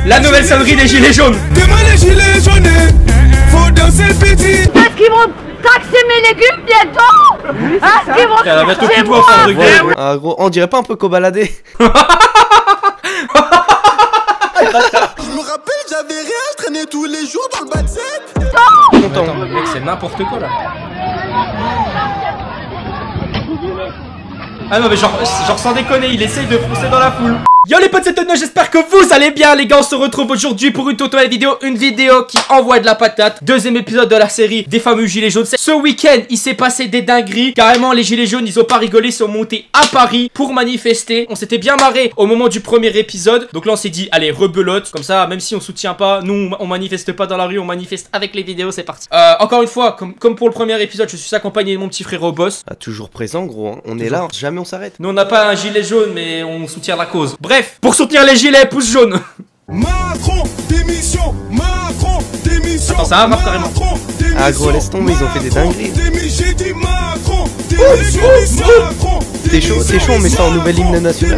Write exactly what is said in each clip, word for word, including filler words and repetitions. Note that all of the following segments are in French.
La nouvelle sonnerie des gilets jaunes. Demain les gilets jaunes, faut danser le petit. Est-ce qu'ils vont taxer mes légumes bientôt? Est-ce qu'ils vont taxer moi? Ah gros, on dirait pas un peu cobaladé. Je me rappelle, j'avais rien, je traînais tous les jours dans le bas de set. Attends, mec, c'est n'importe quoi là. Ah non mais genre, genre sans déconner, il essaye de foncer dans la foule. Yo les potes, c'est Tonio, j'espère que vous allez bien les gars. On se retrouve aujourd'hui pour une toute nouvelle vidéo. Une vidéo qui envoie de la patate. Deuxième épisode de la série des fameux gilets jaunes. Ce week-end il s'est passé des dingueries. Carrément les gilets jaunes ils ont pas rigolé. Ils sont montés à Paris pour manifester. On s'était bien marré au moment du premier épisode. Donc là on s'est dit allez rebelote. Comme ça même si on soutient pas, nous on manifeste pas dans la rue, on manifeste avec les vidéos. C'est parti. euh, Encore une fois comme, comme pour le premier épisode, je suis accompagné de mon petit frère au boss. Ah, toujours présent gros, hein. On est là, jamais on s'arrête. Nous on n'a pas un gilet jaune mais on soutient la cause. Bref, pour soutenir les gilets, pouce jaune. Macron, démission, Macron, démission. Attends, ça a un rap carrément. Ah gros, laisse tomber, ils ont fait des dingueries. T'es chaud, t'es chaud, on met ça en nouvelle hymne nationale.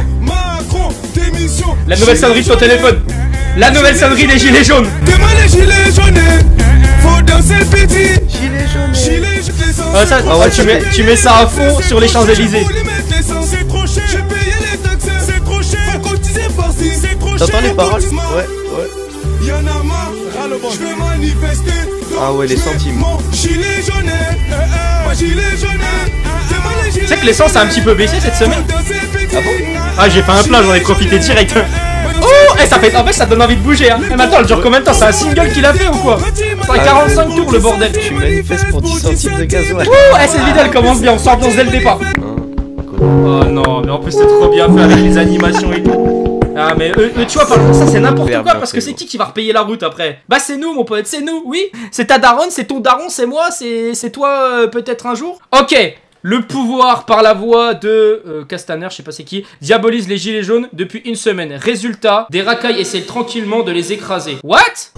La nouvelle sonnerie sur téléphone. La nouvelle sonnerie des gilets jaunes. Demain les gilets jaunes, faut danser le petit. Gilets jaunes. Gilets jaunes. Ah, ça, ah ouais, tu, mets, tu mets ça à fond sur les Champs-Élysées. C'est trop cher, j'ai payé les taxes, c'est trop cher. Faut cotiser par-ci, c'est trop cher. T'entends les paroles? Ouais, ouais. Y'en a marre, je vais manifester. Ah ouais, les centimes. Gilet jaune, gilet jaune. Tu sais que l'essence a un petit peu baissé cette semaine. Ah bon? Ah j'ai fait un plat, j'en ai profité direct. Oh, eh, ça fait, en fait ça donne envie de bouger hein. Eh, mais attends, elle dure combien de temps? C'est un single qu'il a fait ou quoi? Ça fait quarante-cinq tours le bordel. Tu manifestes pour dix centimes de gasoil. Ouh, eh, cette vidéo elle commence bien, on s'ambiance dès le départ. Oh non, mais en plus c'est trop bien fait avec les animations et tout. Ah mais, euh, mais tu vois, par exemple, ça c'est n'importe quoi parce que c'est qui qui va repayer la route après? Bah c'est nous mon pote, c'est nous, oui. C'est ta daronne, c'est ton daron, c'est moi, c'est toi euh, peut-être un jour. Ok. Le pouvoir par la voix de euh, Castaner, je sais pas c'est qui, diabolise les gilets jaunes depuis une semaine. Résultat, des racailles essaient tranquillement de les écraser. What?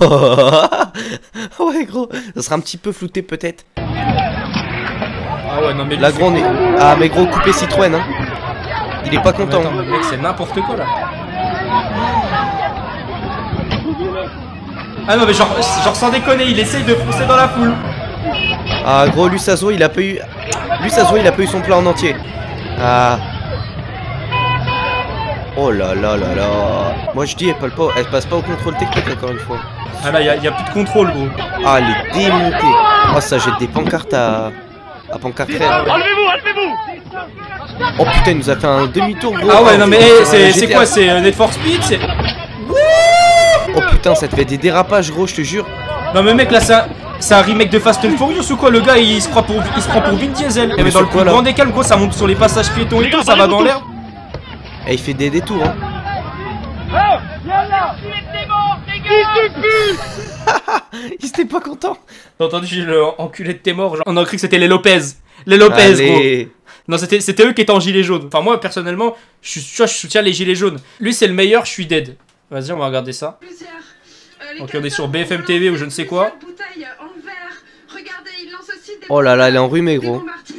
Ouais gros, ça sera un petit peu flouté peut-être. Ah ouais non mais la grande est... Ah mais gros, coupé Citroën hein. Il est pas content. Attends, mec c'est n'importe quoi là. Ah non mais genre, genre sans déconner, il essaye de foncer dans la foule. Ah gros, Lusazo il a pas eu... Lusazo il a pas eu son plat en entier. Ah. Oh là là là là. Moi je dis elle passe pas, elle passe pas au contrôle technique encore une fois. Ah là y'a y a plus de contrôle gros. Ah elle est démontée. Oh ça jette des pancartes à... à pancarte reine. Enlevez-vous, enlevez-vous. Oh putain il nous a fait un demi-tour gros. Ah ouais non mais oh, c'est c'est quoi? C'est euh, Need for Speed? C'est... Oh putain ça te fait des dérapages gros je te jure. Non mais mec là ça... C'est un remake de Fast and Furious ou quoi? Le gars il se prend pour, il se prend pour Vin Diesel. Mais, mais dans le plus grand des calmes gros ça monte sur les passages piétons et tout, ça va dans l'air. Et il fait des détours hein. Il était pas content. T'as entendu le enculé de tes morts? On a cru que c'était les Lopez. Les Lopez Allez. Gros. Non c'était eux qui étaient en gilet jaune. Enfin moi personnellement je, je, je soutiens les gilets jaunes. Lui c'est le meilleur, je suis dead. Vas-y on va regarder ça. Donc on est sur B F M T V ou je ne sais quoi. Oh là là, elle est enrhumée gros.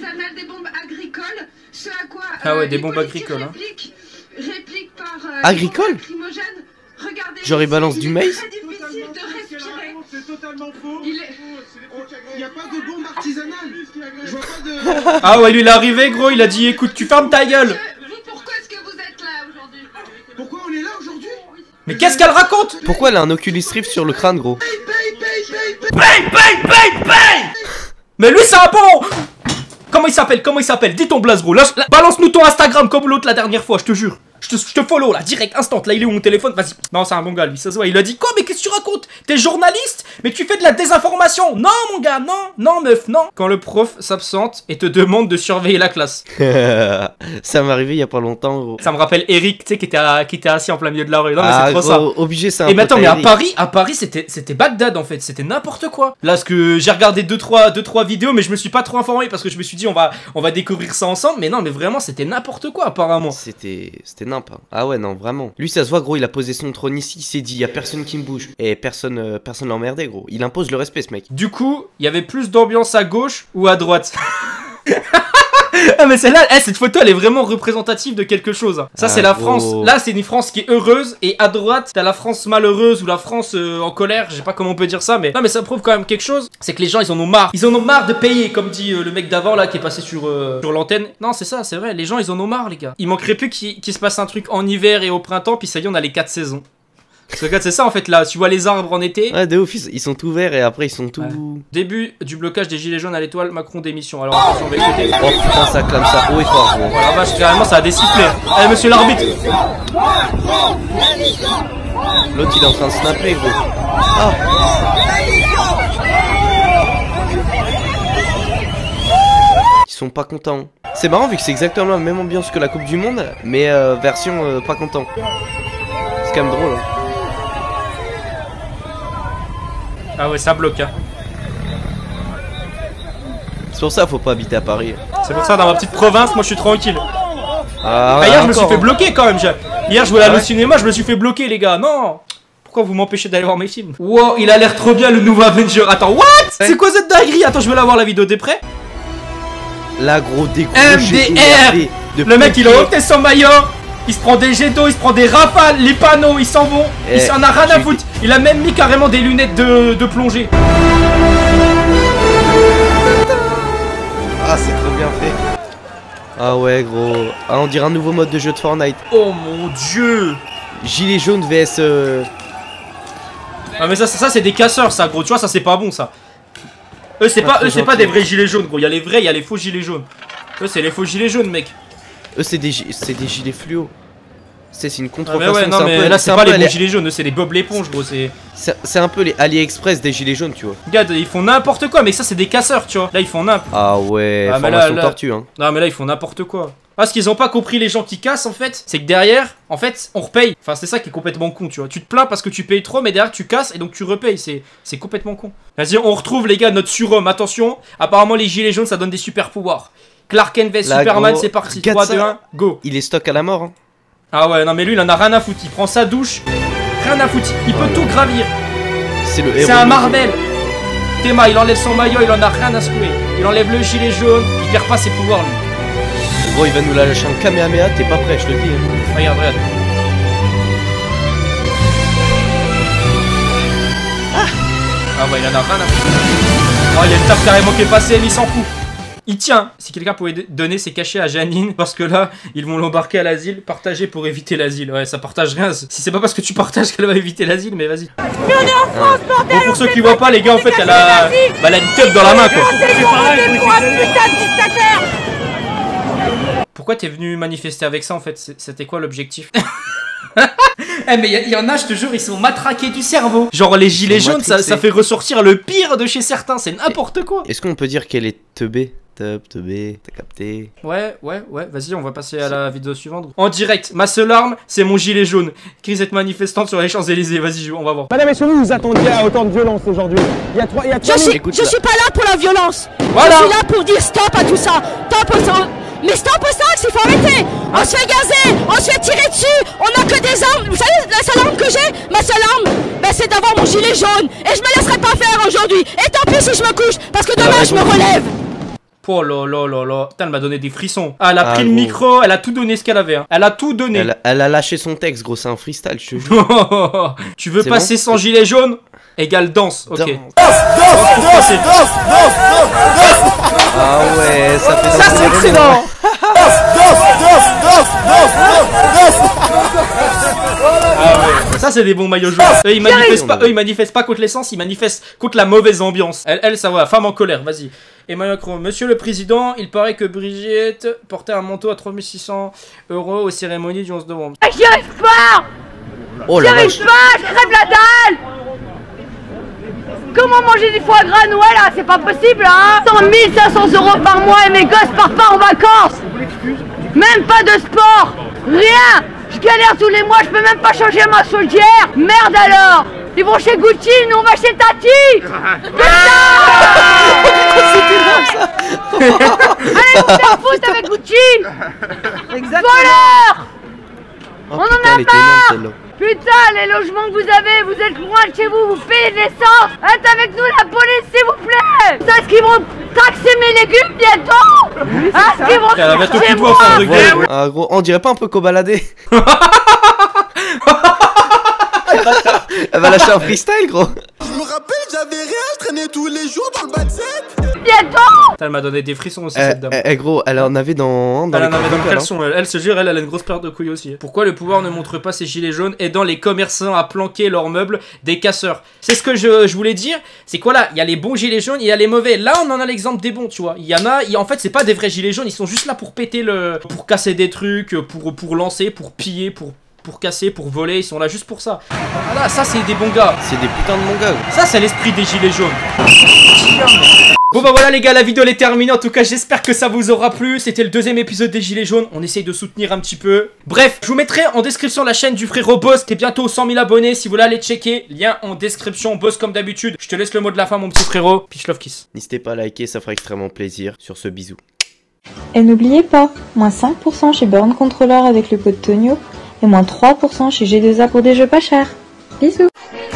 Ah ouais, des bombes agricoles hein. Agricoles? Genre il balance du maïs? C'est totalement faux. Il n'y a pas de bombe artisanale. Je vois pas de... Ah ouais lui il est arrivé gros, il a dit écoute tu fermes ta gueule. Pourquoi est-ce que vous êtes là aujourd'hui? Pourquoi on est là aujourd'hui? Mais qu'est-ce qu'elle raconte? Pourquoi elle a un Oculus Rift sur le crâne gros? Bang bang bang bang. Mais lui c'est un bon. Comment il s'appelle? Comment il s'appelle? Dis ton blaze gros. Balance-nous ton Instagram comme l'autre la dernière fois, je te jure. Je te, je te follow là, direct, instant. Là il est où mon téléphone? Vas-y. Non c'est un bon gars lui, ça se voit. Il a dit quoi? Mais qu'est-ce que tu racontes? T'es journaliste? Mais tu fais de la désinformation. Non mon gars, non, non meuf, non. Quand le prof s'absente et te demande de surveiller la classe. Ça m'est arrivé il y a pas longtemps gros. Ça me rappelle Eric, tu sais, qui était, qui était assis en plein milieu de la rue. Non mais ah, c'est trop gros, ça. Obligé ça. Et mais attends, mais à Paris, à Paris c'était c'était Bagdad en fait, c'était n'importe quoi. Là ce que j'ai regardé deux trois vidéos mais je me suis pas trop informé parce que je me suis dit on va on va découvrir ça ensemble, mais non mais vraiment c'était n'importe quoi apparemment. C'était c'était n'importe. Ah ouais non vraiment. Lui ça se voit gros, il a posé son trône ici, il s'est dit y a personne qui me bouge et personne euh, personne l'emmerdait gros. Il impose le respect ce mec. Du coup, il y avait plus d'ambiance à gauche ou à droite? Ah mais celle-là, eh, cette photo elle est vraiment représentative de quelque chose. Ça ah, c'est la gros. France, là c'est une France qui est heureuse. Et à droite t'as la France malheureuse ou la France euh, en colère. Je sais pas comment on peut dire ça, mais non mais ça prouve quand même quelque chose. C'est que les gens ils en ont marre. Ils en ont marre de payer, comme dit euh, le mec d'avant là qui est passé sur, euh, sur l'antenne. Non c'est ça, c'est vrai, les gens ils en ont marre les gars. Il manquerait plus qu'il qu'il se passe un truc en hiver et au printemps. Puis ça y est on a les quatre saisons. Parce que regarde c'est ça en fait là, tu vois les arbres en été. Ouais de ouf, ils, ils sont tout verts et après ils sont tout... Ouais. Début du blocage des gilets jaunes à l'étoile, Macron démission. Alors attention on va écouter. Oh putain ça clame ça haut et fort gros. Voilà vache carrément ça a des sifflets. Allez monsieur l'arbitre. L'autre il est en train de snapper gros. Ah. Ils sont pas contents. C'est marrant vu que c'est exactement la même ambiance que la Coupe du Monde, mais euh, version euh, pas content. C'est quand même drôle. Hein. Ah ouais ça bloque hein. C'est pour ça faut pas habiter à Paris. C'est pour ça dans ma petite province moi je suis tranquille. Ah, bah, hier je me suis fait hein. bloquer quand même. Hier je voulais aller ah ouais. au cinéma, je me suis fait bloquer les gars. Non. Pourquoi vous m'empêchez d'aller voir mes films? Wow il a l'air trop bien le nouveau Avenger. Attends what? Ouais. C'est quoi cette dinguerie? Attends je veux la voir la vidéo, t'es prêt? La gros des gros M D R. Le mec il a ôté son maillot. Il se prend des jets d'eau, il se prend des rafales, les panneaux, ils s'en vont. Eh, il s'en a rien à foutre. Il a même mis carrément des lunettes de, de plongée. Ah, c'est trop bien fait. Ah ouais, gros. Ah, on dirait un nouveau mode de jeu de Fortnite. Oh mon dieu. Gilet jaune vs... Euh... Ah mais ça, ça, ça c'est des casseurs ça, gros. Tu vois, ça c'est pas bon ça. Eux, c'est pas, eux, c'est pas des vrais gilets jaunes, gros. Il y a les vrais, il y a les faux gilets jaunes. Eux, c'est les faux gilets jaunes, mec. Eux c'est des, des gilets fluo. C'est une contrefaçon. Ah ouais, non mais peu, là c'est pas les bons gilets jaunes, c'est les Bob l'éponge gros. C'est un peu les AliExpress des gilets jaunes tu vois. Regarde ils font n'importe quoi mais ça c'est des casseurs tu vois. Là ils font n'importe quoi. Ah ouais, ah, formation là, là... tortue hein. Non mais là ils font n'importe quoi. Ah ce qu'ils ont pas compris les gens qui cassent en fait, c'est que derrière en fait on repaye. Enfin c'est ça qui est complètement con tu vois. Tu te plains parce que tu payes trop mais derrière tu casses et donc tu repayes. C'est complètement con. Vas-y on retrouve les gars notre surhomme. Attention, apparemment les gilets jaunes ça donne des super pouvoirs. Clark Kent vs Superman, c'est parti. trois, deux, un, go. Il est stock à la mort. Hein. Ah ouais, non mais lui il en a rien à foutre. Il prend sa douche, rien à foutre. Il peut ouais. tout gravir. C'est le héros. C'est un Marvel. Théma, il enlève son maillot, il en a rien à secouer. Il enlève le gilet jaune, il perd pas ses pouvoirs lui. Gros, il va nous la lâcher un Kamehameha, t'es pas prêt, je te le dis. Hein. Regarde, regarde. Ah, ah ouais, il en a rien à foutre. Oh, il y a le taf carrément qui est passé, il s'en fout. Il tient. Si quelqu'un pouvait donner ses cachets à Janine, parce que là, ils vont l'embarquer à l'asile, partager pour éviter l'asile. Ouais, ça partage rien. Si c'est pas parce que tu partages qu'elle va éviter l'asile, mais vas-y. Mais on est en France, ah. bordel. Bon, pour ceux qui voient pas, les gars, en fait, elle a, bah, elle a une teub dans la main, quoi. Pourquoi t'es venu manifester avec ça, en fait? C'était quoi l'objectif? Eh mais il y, y en a, je te jure, ils sont matraqués du cerveau. Genre les gilets jaunes, ça, ça fait ressortir le pire de chez certains, c'est n'importe quoi. Est-ce qu'on peut dire qu'elle est teubée? Teub, teubée, t'as capté? Ouais, ouais, ouais, vas-y, on va passer à la vidéo suivante. En direct, ma seule arme, c'est mon gilet jaune. Crise cette manifestante sur les Champs-Élysées, vas-y, on va voir. Madame, est-ce que vous vous attendiez à autant de violence aujourd'hui? Il y a trois, il y a trois Je, suis, je suis pas là pour la violence. Voilà. Je suis là pour dire stop à tout ça. Stop au sang. Mais stop au sax, il faut arrêter. On se fait gazer, on se fait tirer dessus. On a que des armes. Vous savez, la seule arme que j'ai, ma seule arme, ben, c'est d'avoir mon gilet jaune. Et je me laisserai pas faire aujourd'hui. Et tant pis si je me couche, parce que demain je me relève. Oh là là là là. Putain, elle m'a donné des frissons. Ah, elle a ah, pris gros. le micro, elle a tout donné ce qu'elle avait. Hein. Elle a tout donné. Elle, elle a lâché son texte, gros, c'est un freestyle, je te jure. Tu veux passer bon sans gilet jaune? Égale danse, ok. Danse, danse, danse, danse, danse, danse, danse. Ah ouais, ça fait ça c'est excellent. Danse, danse, danse, danse, danse, danse. Ah ouais, ça c'est des bons maillots jaunes. Eux ils manifestent pas, eux ils manifestent pas contre l'essence, ils manifestent contre la mauvaise ambiance. Elle, elle ça va, femme en colère, vas-y. Emmanuel Macron, monsieur le président, il paraît que Brigitte portait un manteau à trois mille six cents euros aux cérémonies du onze novembre. J'y arrive pas. Oh J'y arrive pas, je crève la dalle. Comment manger du foie gras à Noël là? C'est pas possible hein. mille cinq cents euros par mois et mes gosses partent pas en vacances. Même pas de sport. Rien. Je galère tous les mois, je peux même pas changer ma chaudière. Merde alors. Ils vont chez Gucci, nous on va chez Tati. Putain. Allez vous faire foutre avec Gucci. Voleur. Oh, on putain, en a marre. Putain, les logements que vous avez, vous êtes loin de chez vous, vous payez de l'essence. Êtes avec nous la police, s'il vous plaît. Est-ce qu'ils vont taxer mes légumes bientôt? Est-ce qu'ils vont taxer moi? Ouais, ah, gros, on dirait pas un peu cobaladé. Elle va lâcher un freestyle, gros. Je me rappelle, j'avais rien, je traînais tous les jours dans le bas de sept. Bientôt. Elle m'a donné des frissons aussi, Eh, cette dame. eh, eh, gros, elle en avait dans. dans Elle les en avait dans le caleçons, caleçon, elle, elle se jure, elle, elle a une grosse paire de couilles aussi. Pourquoi le pouvoir ne montre pas ses gilets jaunes aidant les commerçants à planquer leurs meubles des casseurs? C'est ce que je, je voulais dire, c'est quoi là? Il y a les bons gilets jaunes, il y a les mauvais. Là, on en a l'exemple des bons, tu vois. Il y en a, il, en fait, c'est pas des vrais gilets jaunes, ils sont juste là pour péter le. Pour casser des trucs, pour, pour lancer, pour piller, pour. Pour casser, pour voler, ils sont là juste pour ça. Voilà, ça c'est des bons gars. C'est des putains de bons gars. Ça c'est l'esprit des gilets jaunes. Bon bah voilà les gars, la vidéo elle est terminée. En tout cas j'espère que ça vous aura plu. C'était le deuxième épisode des gilets jaunes. On essaye de soutenir un petit peu. Bref, je vous mettrai en description la chaîne du frérot Boss qui est bientôt aux cent mille abonnés. Si vous voulez aller checker, lien en description. Boss comme d'habitude. Je te laisse le mot de la fin mon petit frérot. Peace love kiss. N'hésitez pas à liker, ça fera extrêmement plaisir. Sur ce, bisou. Et n'oubliez pas, moins cinq pour cent chez Burn Controller avec le code Tonio et moins trois pour cent chez G deux A pour des jeux pas chers. Bisous.